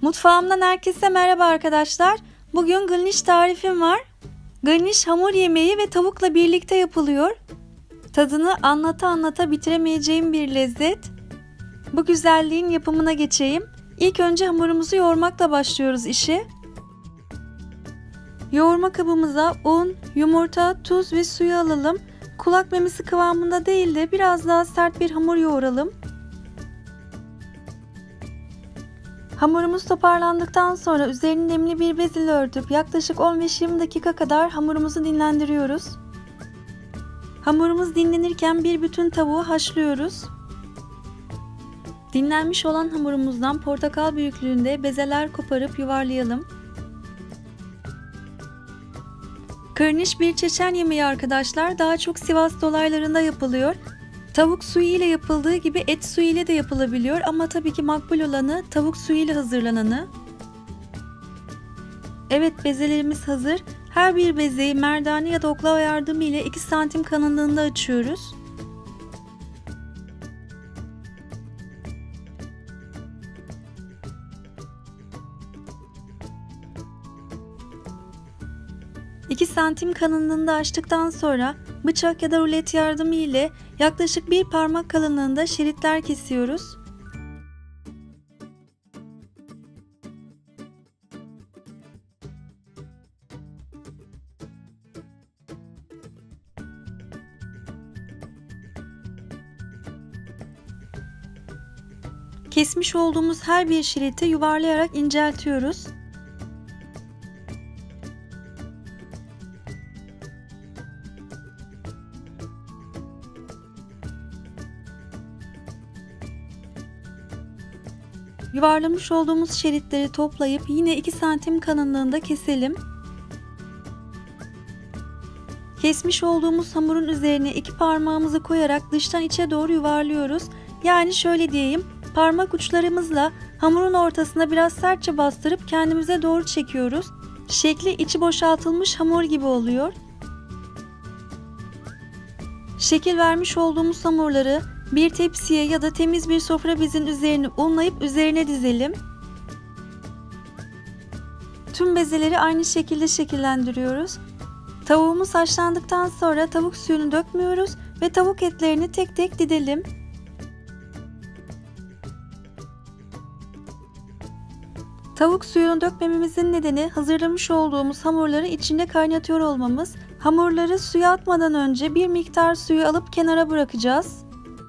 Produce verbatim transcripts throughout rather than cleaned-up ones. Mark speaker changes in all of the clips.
Speaker 1: Mutfağımdan herkese merhaba arkadaşlar. Bugün glniş tarifim var. Glniş hamur yemeği ve tavukla birlikte yapılıyor. Tadını anlata anlata bitiremeyeceğim bir lezzet. Bu güzelliğin yapımına geçeyim. İlk önce hamurumuzu yoğurmakla başlıyoruz işe. Yoğurma kabımıza un, yumurta, tuz ve suyu alalım. Kulak memesi kıvamında değil de biraz daha sert bir hamur yoğuralım. Hamurumuz toparlandıktan sonra üzerini nemli bir bez ile örtüp yaklaşık on beş yirmi dakika kadar hamurumuzu dinlendiriyoruz. Hamurumuz dinlenirken bir bütün tavuğu haşlıyoruz. Dinlenmiş olan hamurumuzdan portakal büyüklüğünde bezeler koparıp yuvarlayalım. Glniş bir Çeçen yemeği arkadaşlar. Daha çok Sivas dolaylarında yapılıyor. Tavuk suyu ile yapıldığı gibi et suyu ile de yapılabiliyor ama tabii ki makbul olanı tavuk suyu ile hazırlananı. Evet, bezelerimiz hazır. Her bir bezeyi merdane ya da oklava yardımı ile iki santim kalınlığında açıyoruz. iki santim kalınlığında açtıktan sonra bıçak ya da rulet yardımı ile yaklaşık bir parmak kalınlığında şeritler kesiyoruz. Kesmiş olduğumuz her bir şeriti yuvarlayarak inceltiyoruz. Yuvarlamış olduğumuz şeritleri toplayıp yine iki santim kalınlığında keselim. Kesmiş olduğumuz hamurun üzerine iki parmağımızı koyarak dıştan içe doğru yuvarlıyoruz. Yani şöyle diyeyim, parmak uçlarımızla hamurun ortasına biraz sertçe bastırıp kendimize doğru çekiyoruz. Şekli içi boşaltılmış hamur gibi oluyor. Şekil vermiş olduğumuz hamurları bir tepsiye ya da temiz bir sofra bezinin üzerine unlayıp üzerine dizelim. Tüm bezeleri aynı şekilde şekillendiriyoruz. Tavuğumuz haşlandıktan sonra tavuk suyunu dökmüyoruz ve tavuk etlerini tek tek didelim. Tavuk suyunu dökmememizin nedeni hazırlamış olduğumuz hamurları içinde kaynatıyor olmamız. Hamurları suya atmadan önce bir miktar suyu alıp kenara bırakacağız.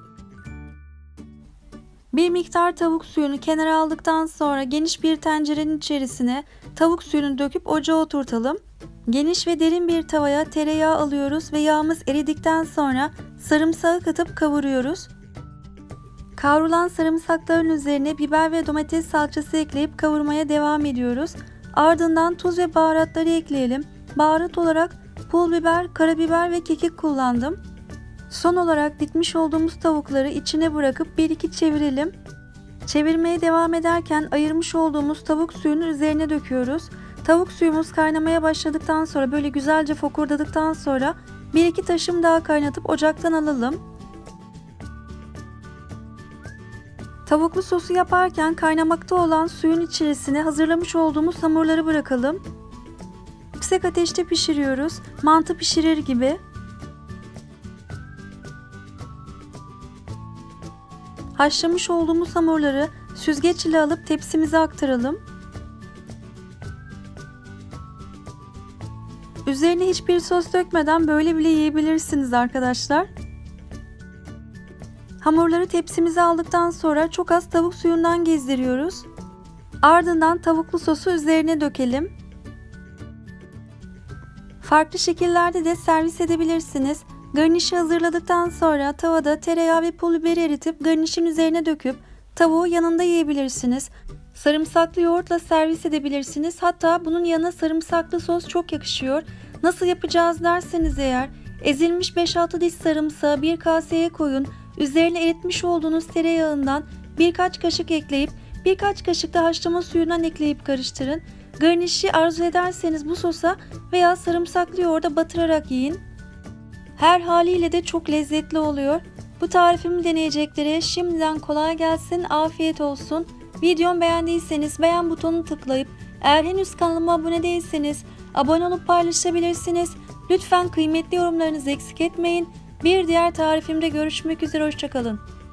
Speaker 1: Bir miktar tavuk suyunu kenara aldıktan sonra geniş bir tencerenin içerisine tavuk suyunu döküp ocağa oturtalım. Geniş ve derin bir tavaya tereyağı alıyoruz ve yağımız eridikten sonra sarımsağı katıp kavuruyoruz. Kavrulan sarımsakların üzerine biber ve domates salçası ekleyip kavurmaya devam ediyoruz. Ardından tuz ve baharatları ekleyelim. Baharat olarak pul biber, karabiber ve kekik kullandım. Son olarak dikmiş olduğumuz tavukları içine bırakıp bir iki çevirelim. Çevirmeye devam ederken ayırmış olduğumuz tavuk suyunu üzerine döküyoruz. Tavuk suyumuz kaynamaya başladıktan sonra böyle güzelce fokurdadıktan sonra bir iki taşım daha kaynatıp ocaktan alalım. Tavuklu sosu yaparken kaynamakta olan suyun içerisine hazırlamış olduğumuz hamurları bırakalım. Yüksek ateşte pişiriyoruz. Mantı pişirir gibi. Haşlamış olduğumuz hamurları süzgeç ile alıp tepsimize aktaralım. Üzerine hiçbir sos dökmeden böyle bile yiyebilirsiniz arkadaşlar. Hamurları tepsimize aldıktan sonra çok az tavuk suyundan gezdiriyoruz. Ardından tavuklu sosu üzerine dökelim. Farklı şekillerde de servis edebilirsiniz. Garnişi hazırladıktan sonra tavada tereyağı ve pul biberi eritip garnişin üzerine döküp tavuğu yanında yiyebilirsiniz. Sarımsaklı yoğurtla servis edebilirsiniz. Hatta bunun yanına sarımsaklı sos çok yakışıyor. Nasıl yapacağız derseniz eğer, ezilmiş beş altı diş sarımsağı bir kaseye koyun. Üzerine eritmiş olduğunuz tereyağından birkaç kaşık ekleyip birkaç kaşık da haşlama suyundan ekleyip karıştırın. Garnişi arzu ederseniz bu sosa veya sarımsaklı yoğurda batırarak yiyin. Her haliyle de çok lezzetli oluyor. Bu tarifimi deneyeceklere şimdiden kolay gelsin, afiyet olsun. Videomu beğendiyseniz beğen butonunu tıklayıp eğer henüz kanalıma abone değilseniz abone olup paylaşabilirsiniz. Lütfen kıymetli yorumlarınızı eksik etmeyin. Bir diğer tarifimde görüşmek üzere, hoşça kalın.